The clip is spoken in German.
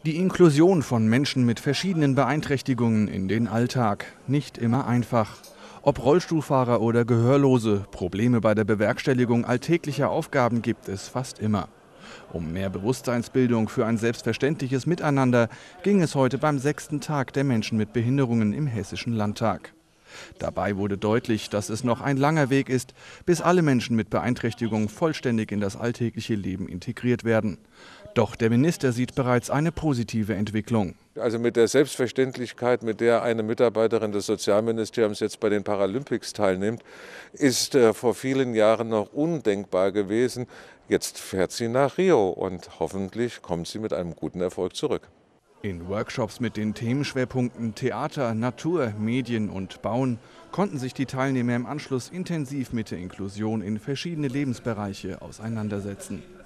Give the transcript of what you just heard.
Die Inklusion von Menschen mit verschiedenen Beeinträchtigungen in den Alltag. Nicht immer einfach. Ob Rollstuhlfahrer oder Gehörlose, Probleme bei der Bewerkstelligung alltäglicher Aufgaben gibt es fast immer. Um mehr Bewusstseinsbildung für ein selbstverständliches Miteinander ging es heute beim 6. Tag der Menschen mit Behinderungen im Hessischen Landtag. Dabei wurde deutlich, dass es noch ein langer Weg ist, bis alle Menschen mit Beeinträchtigung vollständig in das alltägliche Leben integriert werden. Doch der Minister sieht bereits eine positive Entwicklung. Also mit der Selbstverständlichkeit, mit der eine Mitarbeiterin des Sozialministeriums jetzt bei den Paralympics teilnimmt, ist vor vielen Jahren noch undenkbar gewesen. Jetzt fährt sie nach Rio und hoffentlich kommt sie mit einem guten Erfolg zurück. In Workshops mit den Themenschwerpunkten Theater, Natur, Medien und Bauen konnten sich die Teilnehmer im Anschluss intensiv mit der Inklusion in verschiedene Lebensbereiche auseinandersetzen.